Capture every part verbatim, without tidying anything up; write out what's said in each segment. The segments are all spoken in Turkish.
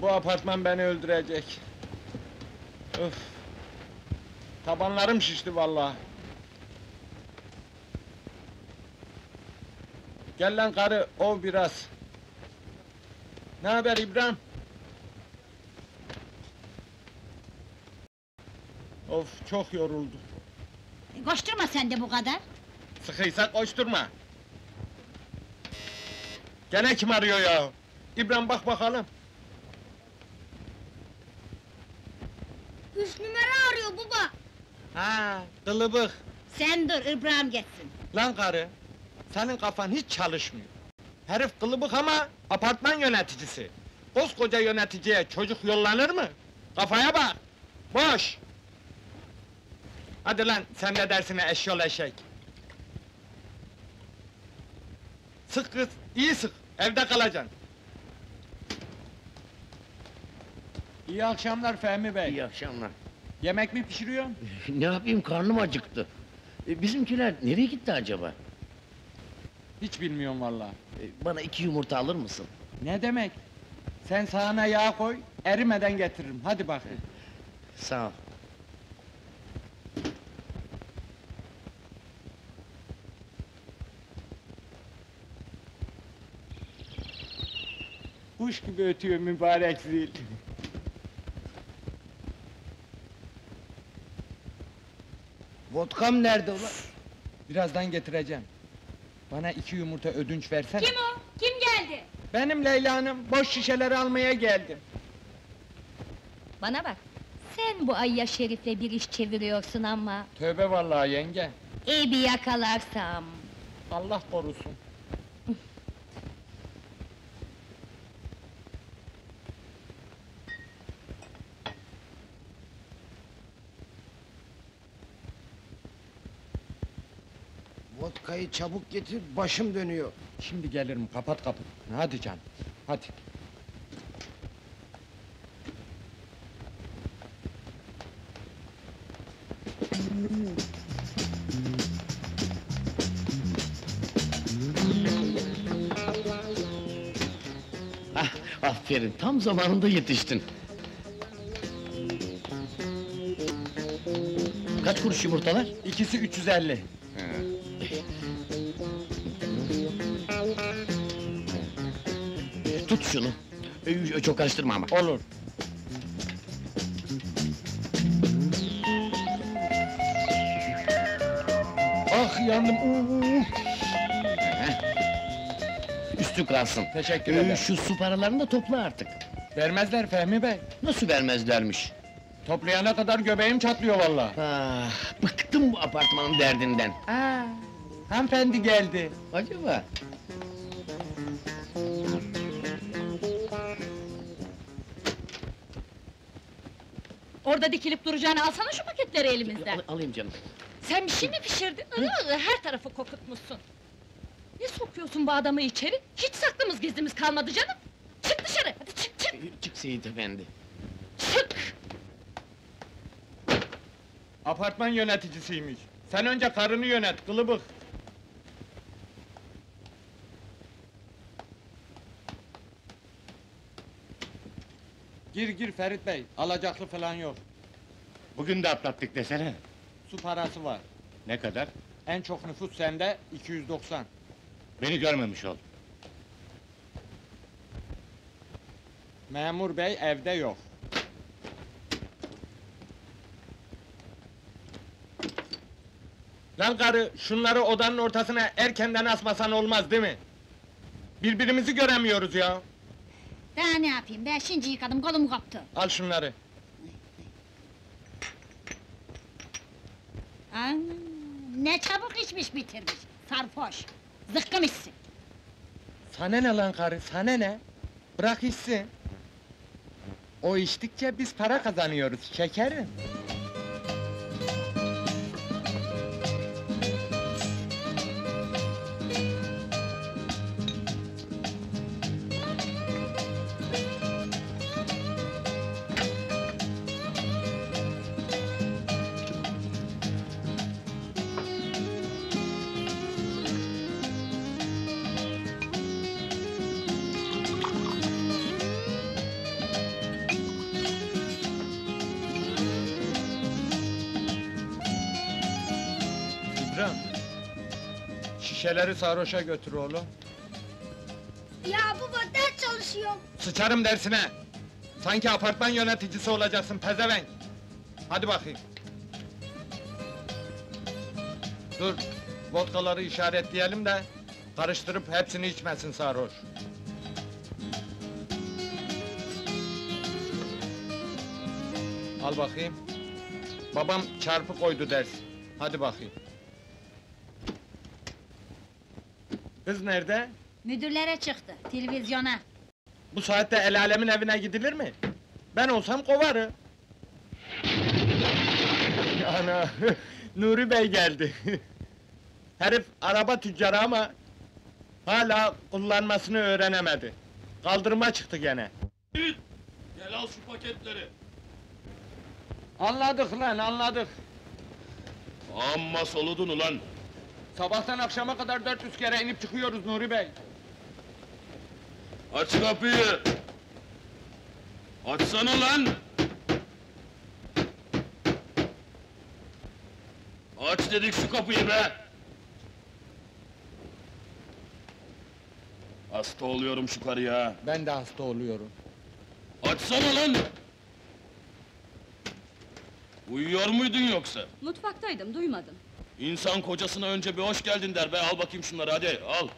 bu apartman beni öldürecek. Öf! Tabanlarım şişti vallahi. Gel lan karı, ov biraz. Ne haber İbrahim? Of, çok yoruldum. Koşturma sen de bu kadar. Sıkıysa koşturma. Gene kim arıyor ya? İbrahim bak bakalım. Üç numara arıyor baba. Ha, kılıbık. Sen dur, İbrahim geçsin. Lan karı, senin kafan hiç çalışmıyor. Herif kılıbık ama apartman yöneticisi. Koskoca yöneticiye çocuk yollanır mı? Kafaya bak! Boş! Hadi lan, sen de dersine eşyol eşek! Sık kız, iyi sık, evde kalacaksın! İyi akşamlar Fehmi Bey! İyi akşamlar. Yemek mi pişiriyorsun? Ne yapayım, karnım acıktı. E, bizimkiler nereye gitti acaba? Hiç bilmiyorum vallahi. E, bana iki yumurta alır mısın? Ne demek? Sen sahana yağ koy, erimeden getiririm, hadi bakayım! Sağ ol. Kuş gibi ötüyor mübarek zil! Vodkam nerede ulan? Birazdan getireceğim. Bana iki yumurta ödünç versene. Kim o? Kim geldi? Benim Leyla Hanım, boş şişeleri almaya geldim. Bana bak, sen bu Ayya Şerif'le bir iş çeviriyorsun ama... Tövbe vallahi yenge, ...iyi bir yakalarsam... Allah korusun. Vodkayı çabuk getir, başım dönüyor. Şimdi gelirim, kapat kapıyı. Hadi canım, hadi. Ah, aferin, tam zamanında yetiştin. Kaç kuruş yumurtalar? İkisi üç yüz elli. Tut şunu. Ee, Çok karıştırma ama. Olur. Ah yandım. uuu! Üstü kalsın. Teşekkür Ee, ederim. Şu su paralarını da topla artık. Vermezler Fehmi Bey. Nasıl vermezlermiş? Toplayana kadar göbeğim çatlıyor vallahi. Ah, bıktım bu apartmanın derdinden. Aa, hanımefendi geldi. Acaba? Orada dikilip duracağını alsana şu paketleri elimizden! Al, alayım canım. Sen bir şey mi pişirdin? Iı, her tarafı kokutmuşsun! Ne sokuyorsun bu adamı içeri? Hiç saklımız gizlimiz kalmadı canım! Çık dışarı, hadi çık çık! Ee, Çık Seyit efendi. Çık! Apartman yöneticisiymiş. Sen önce karını yönet, kılıbık. Gir gir Ferit Bey, alacaklı falan yok. Bugün de atlattık desene. Su parası var. Ne kadar? En çok nüfus sende, iki yüz doksan. Beni görmemiş ol. Memur bey evde yok. Lan karı, şunları odanın ortasına erkenden asmasan olmaz değil mi? Birbirimizi göremiyoruz ya. Daha ne yapayım, ben şimdi yıkadım, kolum koptu. Al şunları. Aa, ne çabuk içmiş bitirmiş, sarhoş. Zıkkım içsin. Sana ne lan karı, sana ne? Bırak içsin. O içtikçe biz para kazanıyoruz, şekerim. Şükran. Şişeleri sarhoşa götür oğlum. Ya baba ders çalışıyorum. Sıçarım dersine! Sanki apartman yöneticisi olacaksın pezevenk! Hadi bakayım. Dur, vodkaları işaretleyelim de... ...karıştırıp hepsini içmesin sarhoş. Al bakayım. Babam çarpı koydu ders. Hadi bakayım. Kız nerede? Müdürlere çıktı, televizyona. Bu saatte el alemin evine gidilir mi? Ben olsam kovarım. Ana, Nuri Bey geldi. Herif araba tüccarı ama... ...hala kullanmasını öğrenemedi. Kaldırıma çıktı gene. Gel al şu paketleri. Anladık lan, anladık. Amma soludun ulan. Sabahtan akşama kadar dört yüz kere inip çıkıyoruz Nuri Bey. Aç kapıyı. Açsana lan. Aç dedik şu kapıyı be. Hasta oluyorum şu karıya. Ben de hasta oluyorum. Açsana lan. Uyuyor muydun yoksa? Mutfaktaydım, duymadım. İnsan kocasına önce bir hoş geldin der be, al bakayım şunları hadi, al!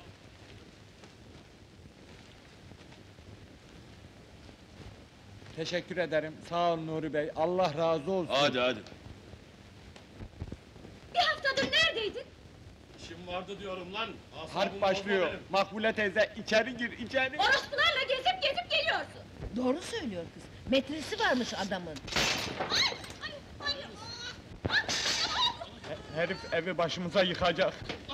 Teşekkür ederim, sağ ol Nuri Bey, Allah razı olsun. Hadi hadi! Bir haftadır neredeydin? İşim vardı diyorum lan! Asabımı Harp başlıyor, bozma benim. Makbule teyze, içeri gir, içeri! Orospularla gezip gezip geliyorsun! Doğru söylüyor kız. Metresi varmış adamın. He- Herif evi başımıza yıkacak.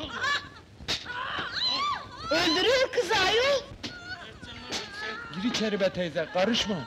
Öldürüyor kızı ayol. Gir içeri be teyze, karışma!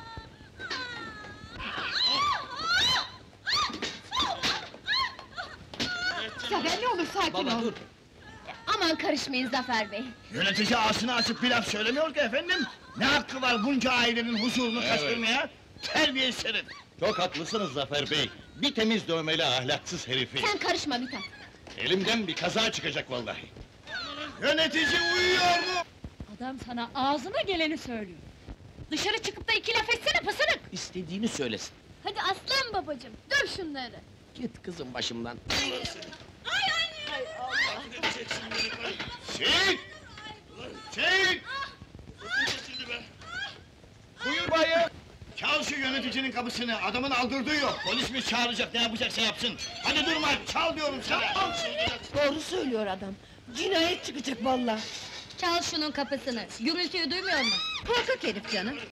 Zafer ne olur sakin ol. dur! Aman karışmayın Zafer Bey! Yönetici ağzını açıp bir laf söylemiyor ki efendim! Ne hakkı var bunca ailenin huzurunu Evet. kaçırmaya? Terbiyesiz herif! Çok haklısınız Zafer Bey. Bir temiz dövmeli ahlaksız herifi. Sen karışma Mithat! Elimden bir kaza çıkacak vallahi. Yönetici uyuyor mu? Adam sana ağzına geleni söylüyor! Dışarı çıkıp da iki laf etsene pısırık! İstediğini söylesin. Hadi aslan babacığım, döv şunları! Git kızım başımdan. Çek! Çek! Buyur bayım! Çal şu yöneticinin kapısını, adamın aldırdığı yok. Polis mi çağıracak, ne yapacaksa yapsın. Hadi durma, çal diyorum sana. Doğru söylüyor adam. Cinayet çıkacak vallahi. Çal şunun kapısını, gürültüyü duymuyor mu? Korkak herif canım.